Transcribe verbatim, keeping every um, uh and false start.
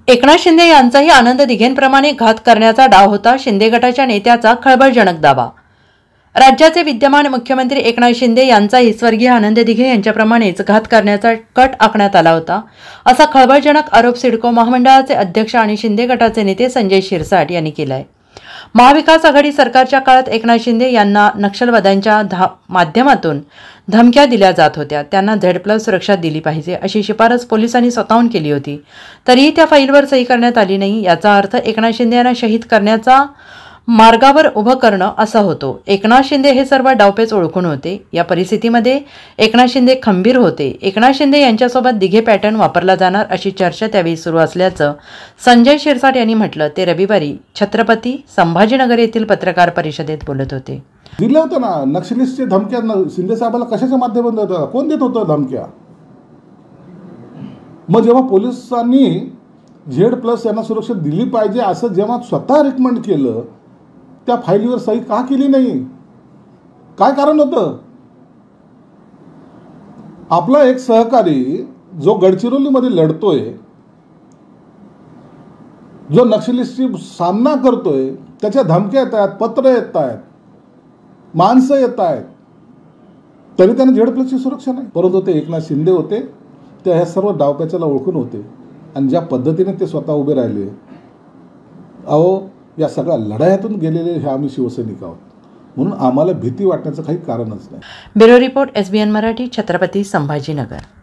एकनाथ शिंदे यांचाही आनंद दिघेंप्रमाणे घात करण्याचा डाव होता. शिंदे गटाच्या नेत्याचा खळबळजनक दावा. राज्याचे विद्यमान मुख्यमंत्री एकनाथ शिंदे यांचाही स्वर्गीय आनंद दिघे यांच्याप्रमाणेच घात करण्याचा कट आखण्यात आला होता, असा खळबळजनक आरोप सिडको महामंडळाचे अध्यक्ष आणि शिंदे गटाचे नेते संजय शिरसाट यांनी केला आहे. महाविकास आघाडी सरकारच्या काळात एकनाथ शिंदे यांना नक्षलवाद्यांच्या धा माध्यमातून धमक्या दिल्या जात होत्या. त्यांना झेड प्लस सुरक्षा दिली पाहिजे अशी शिफारस पोलिसांनी स्वतःहून केली होती, तरीही त्या फाईलवर सही करण्यात आली नाही. याचा अर्थ एकनाथ शिंदे यांना शहीद करण्याचा मार्गावर उभं करणं असा होतो. एकनाथ शिंदे हे सर्व डावपेच ओळखून होते. या परिस्थितीमध्ये एकनाथ शिंदे खंबीर होते. एकनाथ शिंदे यांच्यासोबत दिघे पॅटर्न वापरला जाणार अशी चर्चा त्यावेळी सुरू असल्याचं संजय शिरसाट यांनी म्हटलं. ते रविवारी छत्रपती संभाजीनगर येथील पत्रकार परिषदेत बोलत होते. दिलं होतं ना नक्षलिस्टचे धमक्या शिंदे साहेबांना कशाच्या माध्यमातून होतं, कोण देत होतं धमक्या? मग जेव्हा पोलिसांनी झेड प्लस यांना सुरक्षा दिली पाहिजे असं जेव्हा स्वतः रिकमेंड केलं, त्या फाईलीवर सही का केली नाही? काय कारण होतं? आपला एक सहकारी जो गडचिरोलीमध्ये लढतोय, जो नक्षलिस्टची सामना करतोय, त्याच्या धमक्या येत आहेत, पत्र येत आहेत, माणसं येत आहेत, तरी त्यांना झेड प्लसची सुरक्षा नाही. परंतु ते एकनाथ शिंदे होते, ते ह्या सर्व डावपेचाला ओळखून होते आणि ज्या पद्धतीने ते स्वतः उभे राहिले, अहो या सगळ्या लढायातून गेलेले हे आम्ही शिवसैनिक आहोत, म्हणून आम्हाला भीती वाटण्याचं काही कारणच नाही. Bureau report S B N Marathi, Chhatrapati Sambhajinagar.